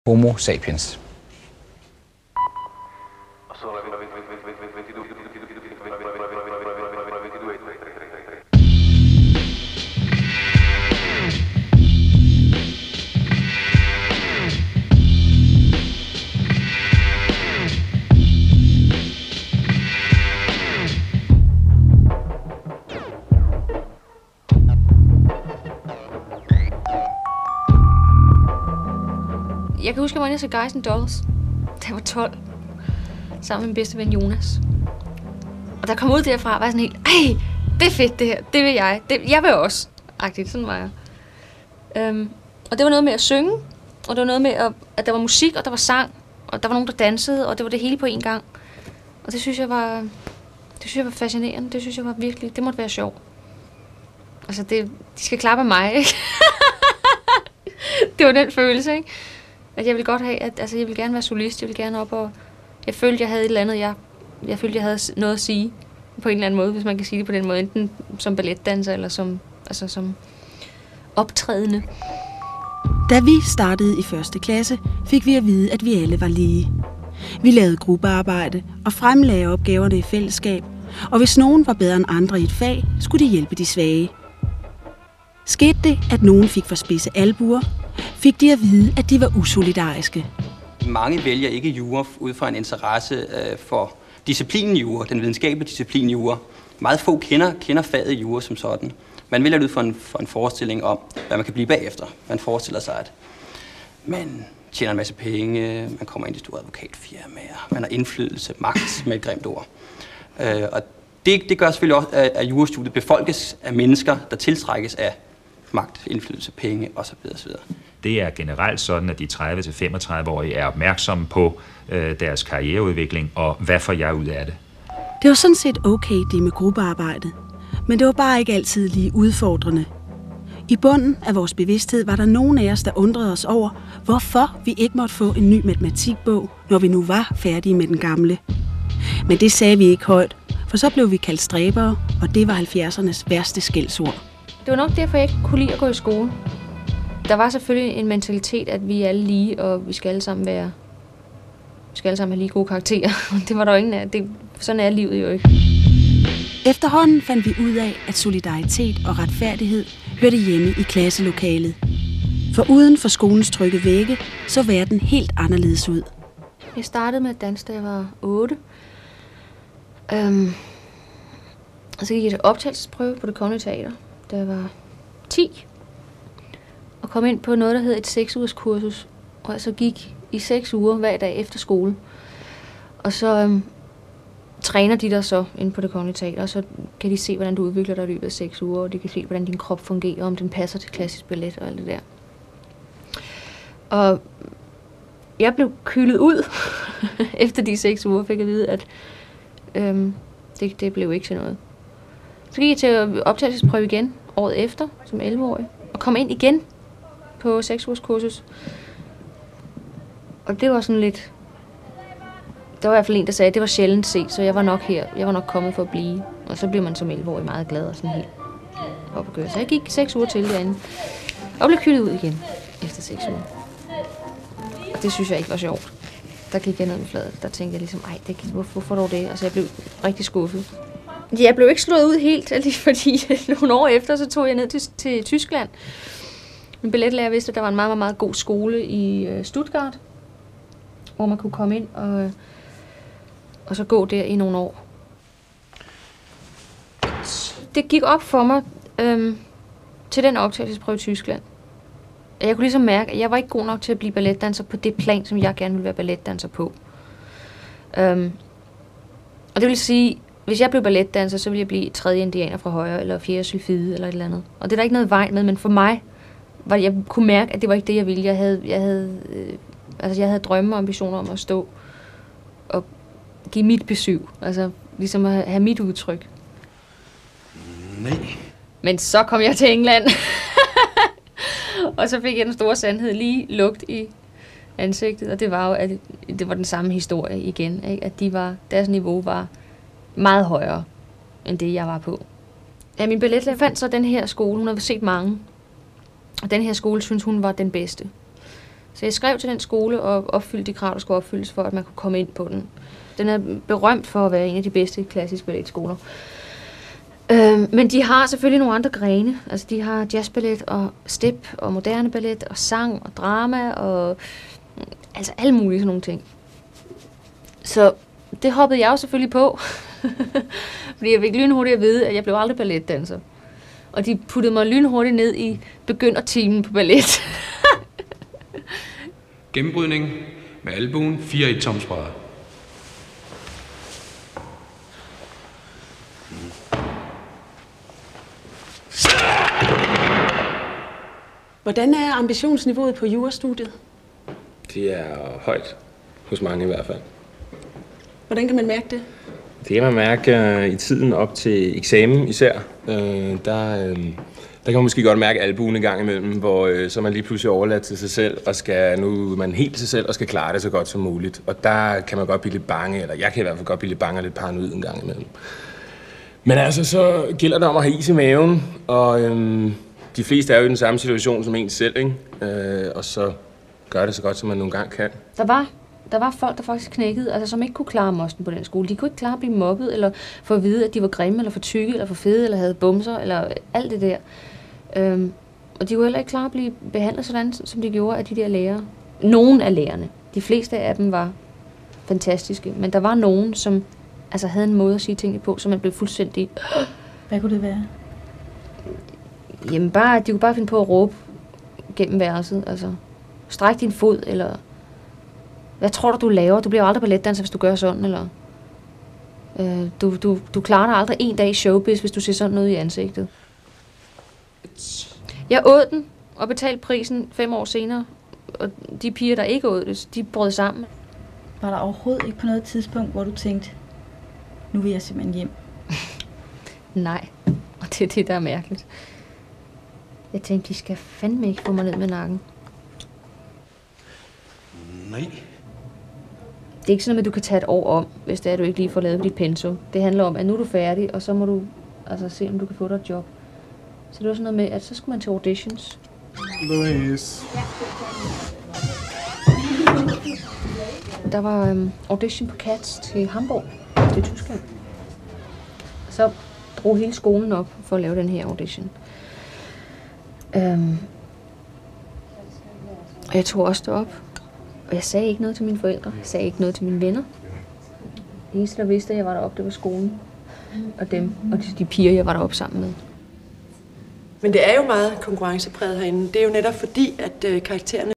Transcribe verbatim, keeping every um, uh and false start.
Homo sapiens. Jeg kan huske, at jeg var inde og se Guys and Dolls, da jeg var tolv, sammen med min bedste ven Jonas. Og der kom ud derfra, var jeg sådan helt, ej, det er fedt det her, det vil jeg, det, jeg vil også, agtigt, sådan var jeg. Um, og det var noget med at synge, og det var noget med, at, at der var musik, og der var sang, og der var nogen, der dansede, og det var det hele på en gang. Og det synes jeg var, det synes jeg var fascinerende, det synes jeg var virkelig, det måtte være sjovt. Altså, det, de skal klappe af mig, ikke? Det var den følelse, ikke? At jeg ville godt have, at altså, jeg ville gerne være solist, jeg ville gerne op og... Jeg følte, jeg havde et eller andet, jeg, jeg følte, jeg havde noget at sige på en eller anden måde, hvis man kan sige det på den måde, enten som balletdanser eller som, altså, som optrædende. Da vi startede i første klasse, fik vi at vide, at vi alle var lige. Vi lavede gruppearbejde og fremlagde opgaverne i fællesskab, og hvis nogen var bedre end andre i et fag, skulle de hjælpe de svage. Skete det, at nogen fik for spidse albuer, fik de at vide, at de var usolidariske. Mange vælger ikke jura ud fra en interesse øh, for disciplinen jura, den videnskabelige disciplin jura. Meget få kender, kender faget jura som sådan. Man vælger det ud for en, for en forestilling om, hvad man kan blive bagefter. Man forestiller sig, at man tjener en masse penge, man kommer ind i store advokatfirmaer, man har indflydelse, magt med et grimt ord. Øh, og det, det gør selvfølgelig også, at jurastudiet befolkes af mennesker, der tiltrækkes af magt, indflydelse, penge osv. osv. Det er generelt sådan, at de tredive til femogtredive-årige er opmærksomme på øh, deres karriereudvikling, og hvad får jeg ud af det? Det var sådan set okay, det med gruppearbejdet, men det var bare ikke altid lige udfordrende. I bunden af vores bevidsthed var der nogen af os, der undrede os over, hvorfor vi ikke måtte få en ny matematikbog, når vi nu var færdige med den gamle. Men det sagde vi ikke højt, for så blev vi kaldt stræbere, og det var halvfjerdsernes værste skældsord. Det var nok derfor, jeg ikke kunne lide at gå i skole. Der var selvfølgelig en mentalitet, at vi er alle lige, og vi skal alle sammen være, vi skal alle sammen have lige gode karakterer. Det var der jo ingen af. Det, sådan er livet jo ikke. Efterhånden fandt vi ud af, at solidaritet og retfærdighed hørte hjemme i klasselokalet. For uden for skolens trygge vægge, så verden helt anderledes ud. Jeg startede med at danse, da jeg var otte. Øhm, og så gik jeg til optagelsesprøve på Det Kongelige Teater, da jeg var ti. Og kom ind på noget, der hed et seks ugers kursus. Og jeg så gik i seks uger hver dag efter skole. Og så øhm, træner de der så inde på Det Kongelige Teater, og så kan de se, hvordan du udvikler dig i løbet af seks uger, og de kan se, hvordan din krop fungerer, om den passer til klassisk ballet og alt det der. Og jeg blev kylet ud efter de seks uger, fik jeg at vide, at øhm, det, det blev ikke til noget. Så gik jeg til optagelsesprøve igen, året efter, som elleve-årig, og kom ind igen på seks ugers kursus. Og det var sådan lidt... Der var i hvert fald en, der sagde, at det var sjældent set, så jeg var nok her. Jeg var nok kommet for at blive. Og så blev man som elleve-årig meget glad og sådan helt op at gøre. Så jeg gik seks uger til derinde, og blev kylet ud igen efter seks uger. Det synes jeg ikke var sjovt. Der gik jeg ned med fladet. Der tænkte jeg ligesom, ej, det, hvorfor, hvorfor dog det? Altså, jeg blev rigtig skuffet. Jeg blev ikke slået ud helt, fordi nogle år efter, så tog jeg ned til, til Tyskland. Min billetlærer vidste, at der var en meget, meget, meget god skole i Stuttgart, hvor man kunne komme ind og, og så gå der i nogle år. Det gik op for mig øhm, til den optagelsesprøve i Tyskland. Jeg kunne ligesom mærke, at jeg var ikke god nok til at blive balletdanser på det plan, som jeg gerne ville være balletdanser på. Øhm, og det vil sige, hvis jeg blev balletdanser, så ville jeg blive tredje indianer fra højre, eller fjerde sylfide, eller et eller andet. Og det er der ikke noget vej med, men for mig, var jeg kunne mærke, at det var ikke det, jeg ville. Jeg havde, jeg havde, øh, altså jeg havde drømme og ambitioner om at stå og give mit besøg. Altså ligesom at have mit udtryk. Nej. Men så kom jeg til England. Og så fik jeg den store sandhed lige lugt i ansigtet. Og det var jo, at det var den samme historie igen. Ikke? At de var, deres niveau var meget højere, end det jeg var på. Ja, min balletlærer fandt så den her skole. Hun havde set mange. Og den her skole synes hun var den bedste. Så jeg skrev til den skole og opfyldte de krav, der skulle opfyldes for, at man kunne komme ind på den. Den er berømt for at være en af de bedste klassiske balletskoler. Øh, men de har selvfølgelig nogle andre grene. Altså de har jazzballet og step og moderne ballet og sang og drama og altså alle mulige sådan nogle ting. Så det hoppede jeg jo selvfølgelig på. Fordi jeg fik lynhurtigt at vide, at jeg blev aldrig balletdanser. Og de puttede mig lynhurtigt ned i begynderteamen på ballet. Gennembrydning med albuen, fire i tomsbrædder. Hvordan er ambitionsniveauet på jurastudiet? Det er højt, hos mange i hvert fald. Hvordan kan man mærke det? Det kan man mærke uh, i tiden op til eksamen især. Uh, der, uh, der kan man måske godt mærke albuen en gang imellem, hvor uh, så er man lige pludselig overladt til sig selv, og skal nu er man helt sig selv og skal klare det så godt som muligt. Og der kan man godt blive lidt bange, eller jeg kan i hvert fald godt blive lidt bange og lidt paranoid en gang imellem. Men altså, så gælder det om at have is i maven, og um, de fleste er jo i den samme situation som en selv, ikke? Uh, og så gør det så godt, som man nogle gange kan. Der var, der var folk, der faktisk knækkede, altså som ikke kunne klare mosten på den skole. De kunne ikke klare at blive mobbet, eller få at vide, at de var grimme, eller for tykke, eller for fede, eller havde bumser, eller alt det der. Øhm, og de kunne heller ikke klare at blive behandlet sådan, som de gjorde af de der lærere. Nogle af lærerne. De fleste af dem var fantastiske, men der var nogen, som altså, havde en måde at sige tingene på, så man blev fuldstændig... Hvad kunne det være? Jamen bare, de kunne bare finde på at råbe gennem værelset, altså... Stræk din fod, eller... Hvad tror du, du laver? Du bliver aldrig balletdanser, hvis du gør sådan, eller... Øh, du, du, du klarer dig aldrig en dag i showbiz, hvis du ser sådan noget i ansigtet. Jeg åd den, og betalte prisen fem år senere. Og de piger, der ikke åd det, de brød sammen. Var der overhovedet ikke på noget tidspunkt, hvor du tænkte, nu vil jeg simpelthen hjem? Nej, og det er det, der er mærkeligt. Jeg tænkte, de skal fandme ikke få mig ned med nakken. Nej. Det er ikke sådan, at du kan tage et år om, hvis det er, at du ikke lige får lavet dit pensum. Det handler om, at nu er du færdig, og så må du altså, se, om du kan få dig et job. Så det var sådan noget med, at så skulle man til auditions. Louise. Der var um, audition på Cats til Hamburg, til Tyskland. Så drog hele skolen op for at lave den her audition. Um, og jeg tog også derop. Og jeg sagde ikke noget til mine forældre. Jeg sagde ikke noget til mine venner. Det eneste, der vidste, at jeg var deroppe, det var skolen. Og dem, og de, de piger, jeg var deroppe sammen med. Men det er jo meget konkurrencepræget herinde. Det er jo netop fordi, at øh, karaktererne